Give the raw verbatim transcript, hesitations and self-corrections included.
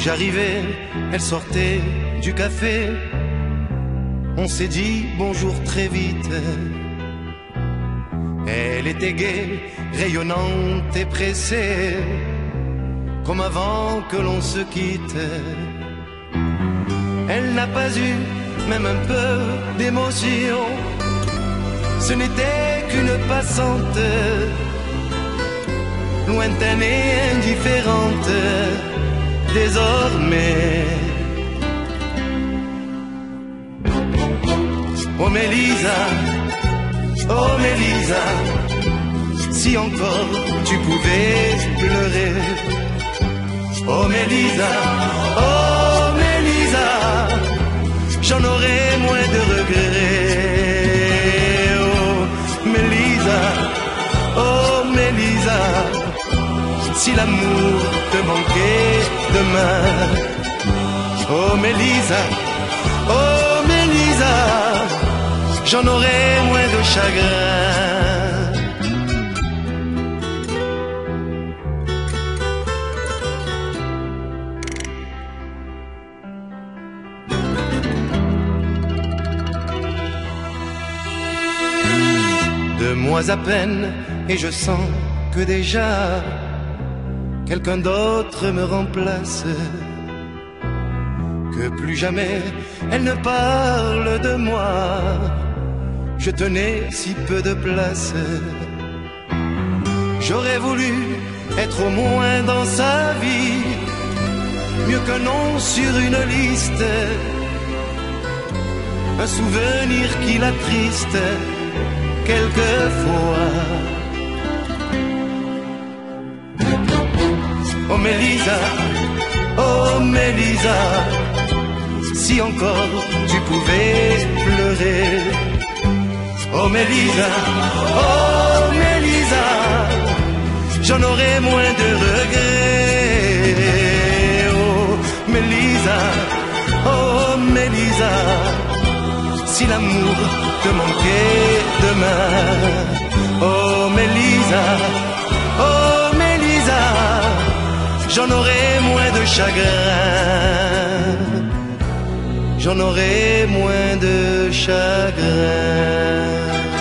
j'arrivais, elle sortait du café. On s'est dit bonjour très vite. Elle était gaie, rayonnante et pressée, comme avant que l'on se quitte. Elle n'a pas eu même un peu d'émotion. Ce n'était qu'une passante, lointaine et indifférente. Désormais, oh Mélisa, oh Mélisa, si encore tu pouvais pleurer. Oh Mélisa, oh Mélisa, j'en aurais moins de regrets. Oh Mélisa, oh Mélisa, si l'amour te manquait demain. Oh Mélisa, oh Mélisa, j'en aurais moins de chagrin. Deux mois à peine et je sens que déjà quelqu'un d'autre me remplace. Que plus jamais elle ne parle de moi. Je tenais si peu de place. J'aurais voulu être au moins dans sa vie, mieux qu'un nom sur une liste, un souvenir qui l'attriste quelquefois. Oh Mélisa, oh Mélisa, si encore tu pouvais pleurer. Oh Mélisa, oh Mélisa, j'en aurais moins de regrets. Oh Mélisa, oh Mélisa, si l'amour te manquait demain. Oh Mélisa, oh Mélisa, j'en aurais moins de chagrin. J'en aurais moins de chagrin.